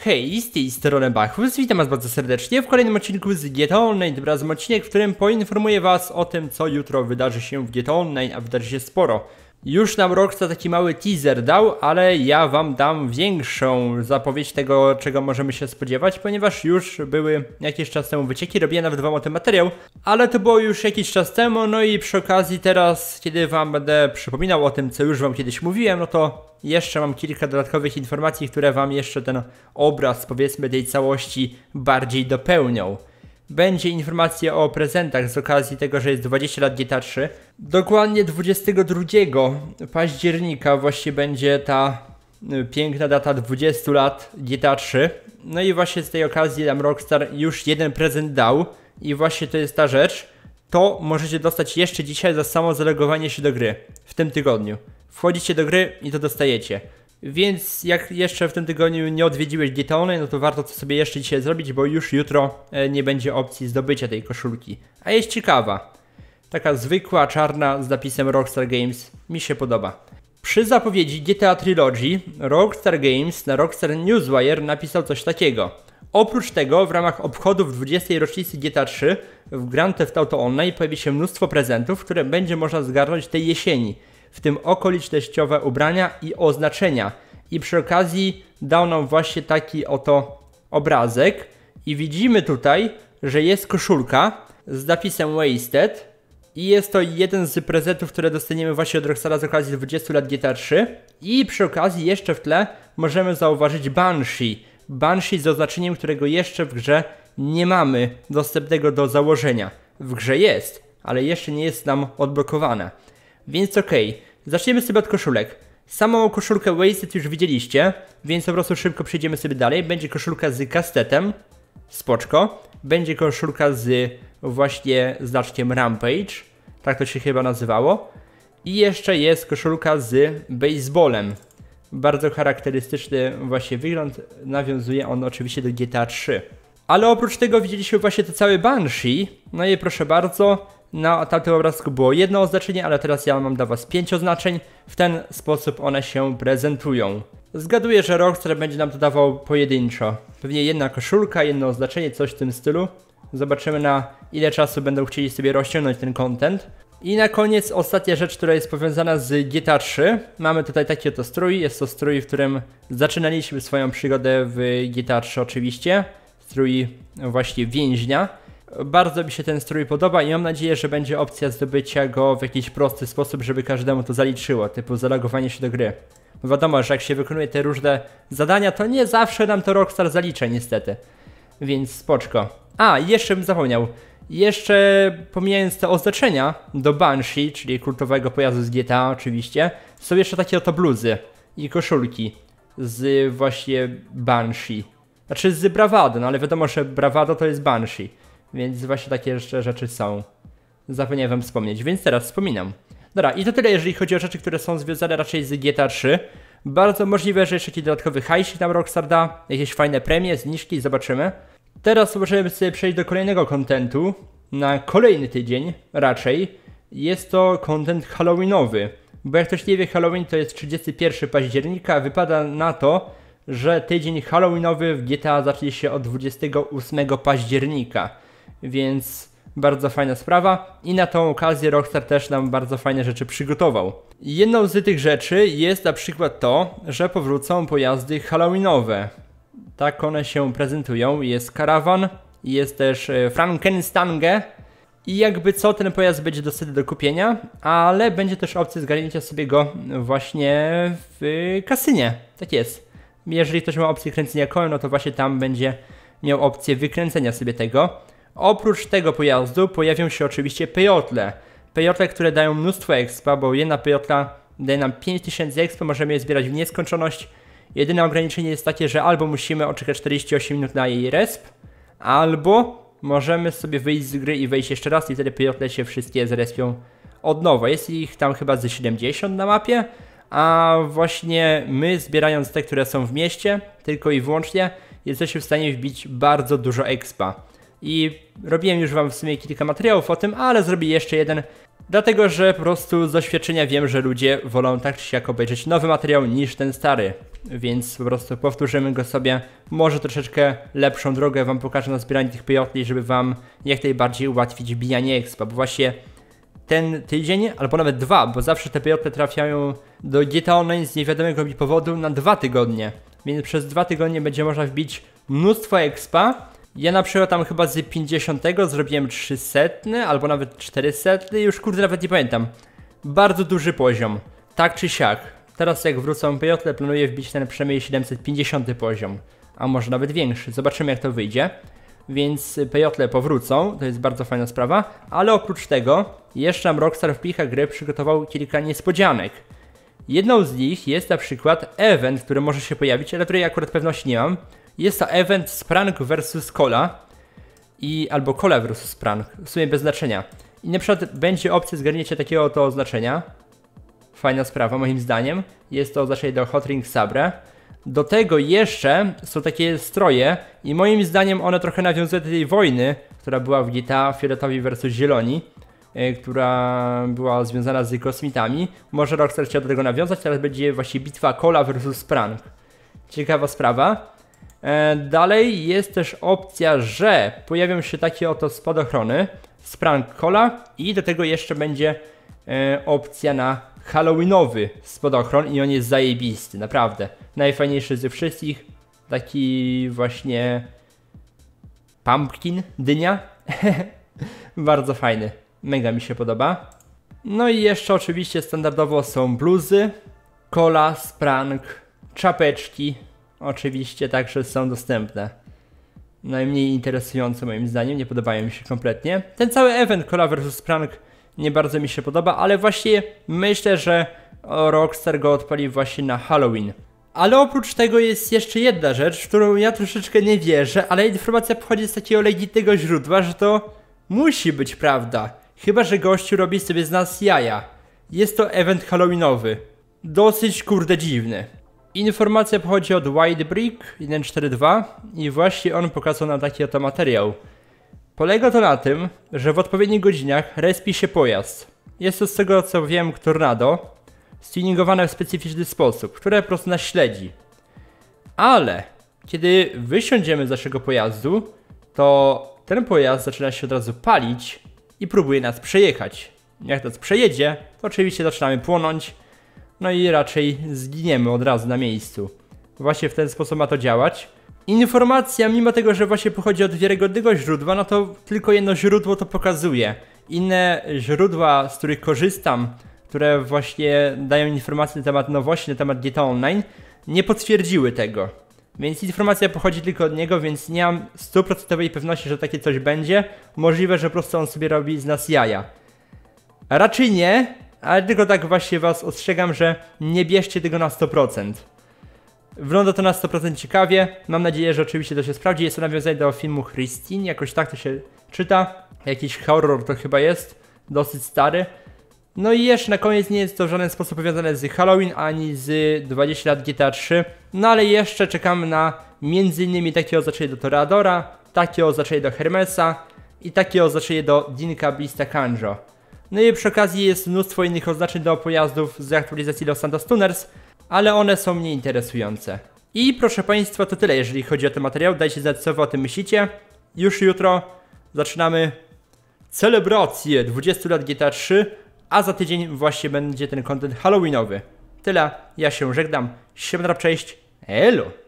Hej, z tej strony Bachus, witam was bardzo serdecznie w kolejnym odcinku z GTA Online. Tym razem odcinek, w którym poinformuję was o tym, co jutro wydarzy się w GTA Online, a wydarzy się sporo. Już nam Rockstar taki mały teaser dał, ale ja wam dam większą zapowiedź tego, czego możemy się spodziewać, ponieważ już były jakiś czas temu wycieki, robiłem nawet wam o tym materiał, ale to było już jakiś czas temu, no i przy okazji teraz, kiedy wam będę przypominał o tym, co już wam kiedyś mówiłem, no to jeszcze mam kilka dodatkowych informacji, które wam jeszcze ten obraz, powiedzmy, tej całości bardziej dopełnią. Będzie informacja o prezentach z okazji tego, że jest 20 lat GTA 3. Dokładnie 22 października właśnie będzie ta piękna data 20 lat GTA 3. No i właśnie z tej okazji nam Rockstar już jeden prezent dał. I właśnie to jest ta rzecz. To możecie dostać jeszcze dzisiaj za samo zalogowanie się do gry w tym tygodniu. Wchodzicie do gry i to dostajecie. Więc jak jeszcze w tym tygodniu nie odwiedziłeś GTA Online, no to warto to sobie jeszcze dzisiaj zrobić, bo już jutro nie będzie opcji zdobycia tej koszulki. A jest ciekawa. Taka zwykła, czarna, z napisem Rockstar Games. Mi się podoba. Przy zapowiedzi GTA Trilogy Rockstar Games na Rockstar Newswire napisał coś takiego. Oprócz tego w ramach obchodów 20. rocznicy GTA 3 w Grand Theft Auto Online pojawi się mnóstwo prezentów, które będzie można zgarnąć tej jesieni. W tym okolicznościowe ubrania i oznaczenia. I przy okazji dał nam właśnie taki oto obrazek. I widzimy tutaj, że jest koszulka z napisem Wasted. I jest to jeden z prezentów, które dostaniemy właśnie od Rockstara z okazji 20 lat GTA 3. I przy okazji jeszcze w tle możemy zauważyć Banshee. Banshee z oznaczeniem, którego jeszcze w grze nie mamy dostępnego do założenia. W grze jest, ale jeszcze nie jest nam odblokowane. Więc okej, zaczniemy sobie od koszulek. Samą koszulkę Wasted już widzieliście, więc po prostu szybko przejdziemy sobie dalej. Będzie koszulka z kastetem, spoczko. Będzie koszulka z właśnie znaczkiem Rampage, tak to się chyba nazywało. I jeszcze jest koszulka z baseballem. Bardzo charakterystyczny właśnie wygląd, nawiązuje on oczywiście do GTA 3. Ale oprócz tego widzieliśmy właśnie to całe Banshee. No i proszę bardzo, na tamtym obrazku było jedno oznaczenie, ale teraz ja mam dla was 5 oznaczeń. W ten sposób one się prezentują. Zgaduję, że Rockstar będzie nam to dawał pojedynczo. Pewnie jedna koszulka, jedno oznaczenie, coś w tym stylu. Zobaczymy, na ile czasu będą chcieli sobie rozciągnąć ten content. I na koniec ostatnia rzecz, która jest powiązana z GTA 3. Mamy tutaj taki oto strój. Jest to strój, w którym zaczynaliśmy swoją przygodę w GTA 3 oczywiście. Strój właśnie więźnia. Bardzo mi się ten strój podoba i mam nadzieję, że będzie opcja zdobycia go w jakiś prosty sposób, żeby każdemu to zaliczyło, typu zalogowanie się do gry. Bo wiadomo, że jak się wykonuje te różne zadania, to nie zawsze nam to Rockstar zalicza niestety. Więc spoczko. A, jeszcze bym zapomniał. Jeszcze pomijając te oznaczenia do Banshee, czyli kultowego pojazdu z GTA oczywiście, są jeszcze takie oto bluzy i koszulki z właśnie Banshee. Znaczy z Bravado, no ale wiadomo, że Bravado to jest Banshee. Więc właśnie takie jeszcze rzeczy są. Zapomniałem wam wspomnieć, więc teraz wspominam. Dobra, i to tyle, jeżeli chodzi o rzeczy, które są związane raczej z GTA 3. Bardzo możliwe, że jeszcze jakiś dodatkowy hajsik nam Rockstar da. Jakieś fajne premie, zniżki, zobaczymy. Teraz możemy sobie przejść do kolejnego kontentu. Na kolejny tydzień raczej. Jest to kontent halloweenowy. Bo jak ktoś nie wie, Halloween to jest 31 października. Wypada na to, że tydzień halloweenowy w GTA zacznie się od 28 października. Więc bardzo fajna sprawa i na tą okazję Rockstar też nam bardzo fajne rzeczy przygotował. Jedną z tych rzeczy jest na przykład to, że powrócą pojazdy halloweenowe. Tak one się prezentują. Jest Caravan, jest też Frankenstange i jakby co, ten pojazd będzie dostępny do kupienia, ale będzie też opcja zgarnięcia sobie go właśnie w kasynie. Tak jest. Jeżeli ktoś ma opcję kręcenia kołem, no to właśnie tam będzie miał opcję wykręcenia sobie tego. Oprócz tego pojazdu pojawią się oczywiście pejotle. Pejotle, które dają mnóstwo expa, bo jedna pejotla daje nam 5000 expa, możemy je zbierać w nieskończoność. Jedyne ograniczenie jest takie, że albo musimy odczekać 48 minut na jej resp, albo możemy sobie wyjść z gry i wejść jeszcze raz i wtedy pejotle się wszystkie zrespią od nowa. Jest ich tam chyba ze 70 na mapie, a właśnie my zbierając te, które są w mieście, tylko i wyłącznie, jesteśmy w stanie wbić bardzo dużo expa. I robiłem już wam w sumie kilka materiałów o tym, ale zrobię jeszcze jeden. Dlatego, że po prostu z doświadczenia wiem, że ludzie wolą tak czy siak obejrzeć nowy materiał niż ten stary. Więc po prostu powtórzymy go sobie. Może troszeczkę lepszą drogę wam pokażę na zbieranie tych pejotli, żeby wam jak najbardziej ułatwić wbijanie expa. Bo właśnie ten tydzień, albo nawet 2, bo zawsze te pejotle trafiają do GTA Online z niewiadomego mi powodu na 2 tygodnie. Więc przez 2 tygodnie będzie można wbić mnóstwo expa. Ja na przykład tam chyba z 50 zrobiłem 300, albo nawet 400, już kurde nawet nie pamiętam. Bardzo duży poziom, tak czy siak. Teraz jak wrócą pejotle, planuję wbić ten przynajmniej 750 poziom, a może nawet większy, zobaczymy jak to wyjdzie. Więc pejotle powrócą, to jest bardzo fajna sprawa, ale oprócz tego jeszcze nam Rockstar w plichach gry przygotował kilka niespodzianek. Jedną z nich jest na przykład event, który może się pojawić, ale której akurat pewności nie mam. Jest to event Sprank vs Cola albo Cola vs Sprank, w sumie bez znaczenia. I na przykład będzie opcja zgarnięcia takiego oto oznaczenia. Fajna sprawa moim zdaniem. Jest to oznaczenie do Hot Ring Sabre. Do tego jeszcze są takie stroje i moim zdaniem one trochę nawiązują do tej wojny, która była w GTA Fioletowi vs Zieloni, która była związana z kosmitami. Może Rockstar chciał do tego nawiązać, teraz będzie właśnie bitwa Cola vs Sprank. Ciekawa sprawa. Dalej jest też opcja, że pojawią się takie oto spadochrony Sprank Cola i do tego jeszcze będzie opcja na halloweenowy spadochron i on jest zajebisty, naprawdę. Najfajniejszy ze wszystkich, taki właśnie pumpkin, dynia. Bardzo fajny, mega mi się podoba. No i jeszcze oczywiście standardowo są bluzy, Cola, Sprank, czapeczki. Oczywiście także są dostępne. Najmniej interesujące moim zdaniem, nie podobają mi się kompletnie. Ten cały event Cola vs Sprank nie bardzo mi się podoba, ale właśnie myślę, że Rockstar go odpali właśnie na Halloween. Ale oprócz tego jest jeszcze jedna rzecz, w którą ja troszeczkę nie wierzę, ale informacja pochodzi z takiego legitnego źródła, że to musi być prawda. Chyba że gościu robi sobie z nas jaja. Jest to event halloweenowy. Dosyć kurde dziwny. Informacja pochodzi od Whitebrick 142 i właśnie on pokazał nam taki oto materiał. Polega to na tym, że w odpowiednich godzinach respi się pojazd. Jest to z tego co wiem Tornado, stuningowane w specyficzny sposób, które po prostu nas śledzi. Ale kiedy wysiądziemy z naszego pojazdu, to ten pojazd zaczyna się od razu palić i próbuje nas przejechać. Jak nas przejedzie, to oczywiście zaczynamy płonąć. No i raczej zginiemy od razu na miejscu. Właśnie w ten sposób ma to działać. Informacja, mimo tego, że właśnie pochodzi od wiarygodnego źródła, no to tylko jedno źródło to pokazuje. Inne źródła, z których korzystam, które właśnie dają informacje na temat nowości, na temat GTA Online, nie potwierdziły tego. Więc informacja pochodzi tylko od niego, więc nie mam 100% pewności, że takie coś będzie. Możliwe, że po prostu on sobie robi z nas jaja. A raczej nie. Ale tylko tak właśnie was ostrzegam, że nie bierzcie tego na 100%. Wygląda to na 100% ciekawie. Mam nadzieję, że oczywiście to się sprawdzi. Jest to nawiązanie do filmu Christine, jakoś tak to się czyta. Jakiś horror to chyba jest. Dosyć stary. No i jeszcze na koniec nie jest to w żaden sposób powiązane z Halloween, ani z 20 lat GTA 3. No ale jeszcze czekamy na m.in. takie oznaczenie do Toreadora, takie oznaczenie do Hermesa i takie oznaczenie do Dinka Blista Kanjo. No i przy okazji jest mnóstwo innych oznaczeń do pojazdów z aktualizacji Los Santos Tuners, ale one są mniej interesujące. I proszę Państwa, to tyle jeżeli chodzi o ten materiał. Dajcie znać, co Wy o tym myślicie. Już jutro zaczynamy celebrację 20 lat GTA 3, a za tydzień właśnie będzie ten content halloweenowy. Tyle, ja się żegnam. Siemano, cześć, elo!